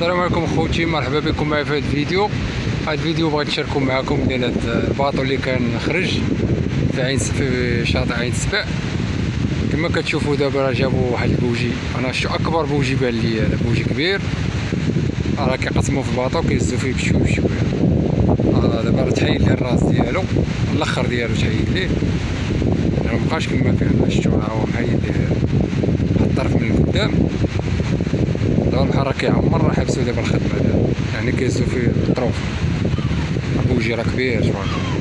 السلام عليكم خوتي، مرحبا بكم معايا في هذا الفيديو. هذا الفيديو بغيت نشارككم معكم ديال هذا الباطو اللي كان خرج في شاطئ عين السبع. كما كتشوفوا دابا راه جابوا واحد البوجي، انا شفتو اكبر بوجي بان لي، هذا بوجي كبير راه كيقسموه في الباطو كيهزوا فيه بشويه بشويه. دابا راه تحيد ليه الراس ديالو، الاخر ديالو تحيد ليه، راه مبقاش كما كان. شفتو راه هو محيد ليه الطرف من القدام. دابا البحر راه كيعمر، راه حبسو دابا الخدمه دابا، يعني كيهزو فيه الطروف. البوجي راه كبير تبارك الله.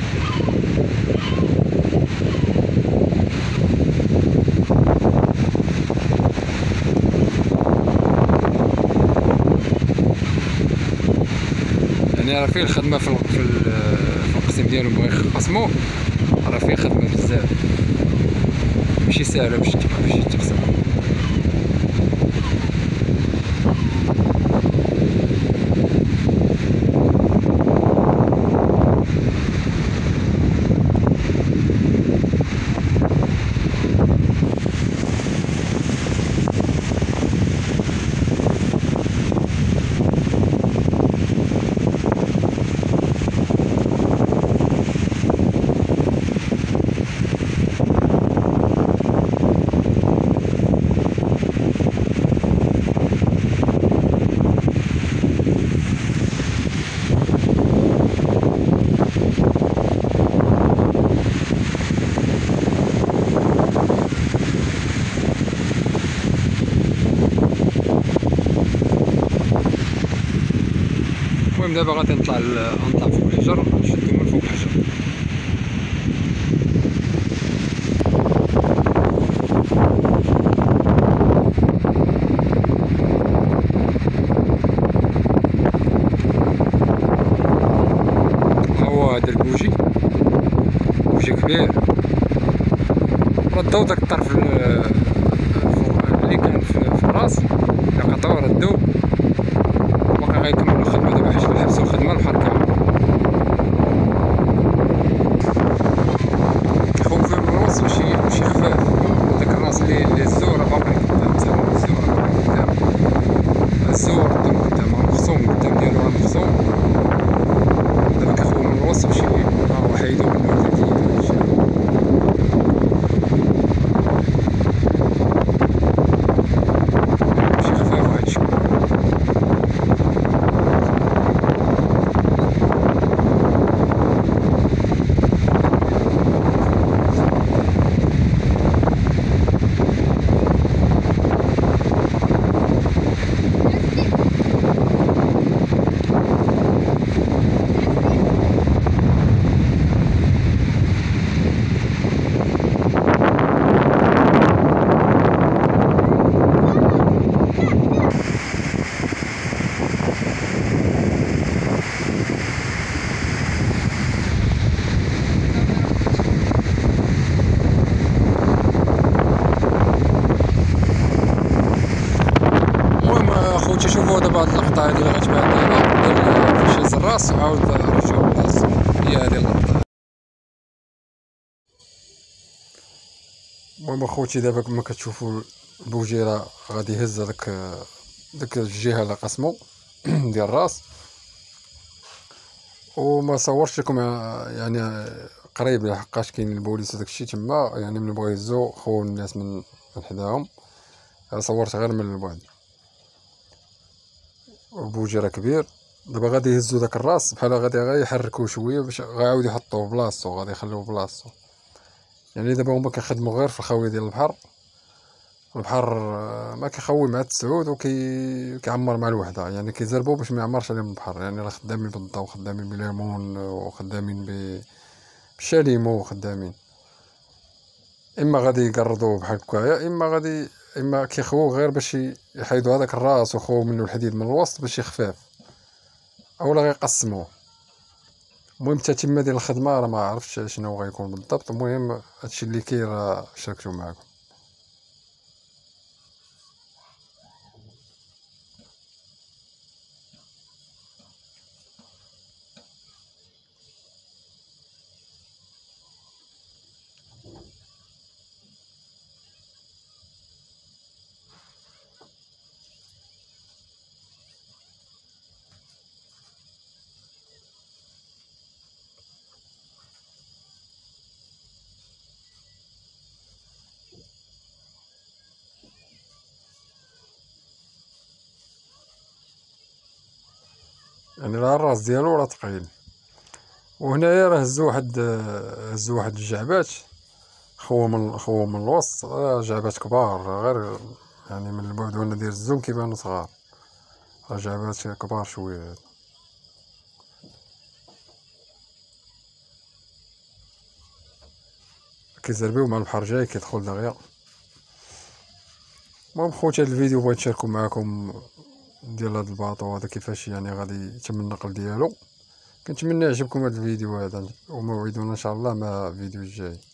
يعني راه فيه الخدمه في القسم ديالو، بغا يقسموه راه فيه خدمه بزاف، ماشي ساهله باش يتقسم. المهم دابا غادي نطلع فوق الحجر، نشدو من فوق الحجر. ها هو هذا البوجي، بوجي كبير، رداو داك الطرف اللي كان في الراس، اللي قطعوه ردوه، باقي غيكملو الخدمه دابا حيت حبسو الخدمه البحر كامل. كيخوفو من الراس ماشي خفاف، داك الراس اللي هزوه راه باقي قدام، تا هو هزوه راه باقي قدام، هزوه ردو قدام، راه مخصوم قدام ديالو، راه مخصوم. دابا كيخوفو من الراس ماشي هو حيدو منو الجديد هادشي. ماشي خفاف هادشي. خوتي شوفوا دابا هاد اللقطة هادي اللي غتبان دابا ديال فاش هز الراس وعاود رجعو لبلاصتو، هي هادي اللقطة. المهم اخوتي دابا كما كتشوفوا البوجي راه غادي يهز ديك الجهة اللي قسمو ديال الراس. وما صورتش لكم يعني قريب، لحقاش كاين البوليس وداكشي تما، يعني ملي بغاو يهزو خو الناس من حداهم، صورت غير من البعد. البوجي راه كبير، دابا غادي يهزو داك الراس بحال غادي غير يحركوه شويه باش غيعاود يحطوه بلاصتو، غادي يخليوه بلاصتو. يعني دابا هما كيخدموا غير في الخاويه ديال البحر. البحر ما كيخوي مع التسعود كيعمر مع الوحده، يعني كيزربوا باش ما يعمرش عليهم البحر. يعني راه خدامين بالضو، خدامين بليمون، وخدامين بالشاليمو، وخدامين اما غادي يقرضوه بحال هكايا، اما كيخووه غير باش يحيدوا هذاك الراس ويخووا منه الحديد من الوسط باش يخفاف، اولا غيقسموه. المهم التتمه ديال الخدمه راه ما عرفتش شنو غيكون بالضبط. المهم هادشي اللي كاين راه شاركتو معكم. يعني لا الراس ديالو راه ثقيل. وهنايا راه هزو واحد الجعبات، خو من الوسط، جعبات كبار، غير يعني من البعد ديال الزوم كيبانو صغار، راه جعبات كبار شويه. كيزربيو مع البحر جاي كيدخل دغيا. المهم خوتي، هاد الفيديو بغيت نشاركو معاكم ديال هاد الباطو هذا كيفاش يعني غادي يتم النقل ديالو. كنتمنى يعجبكم هاد الفيديو هذا، وموعدنا ان شاء الله مع فيديو جاي.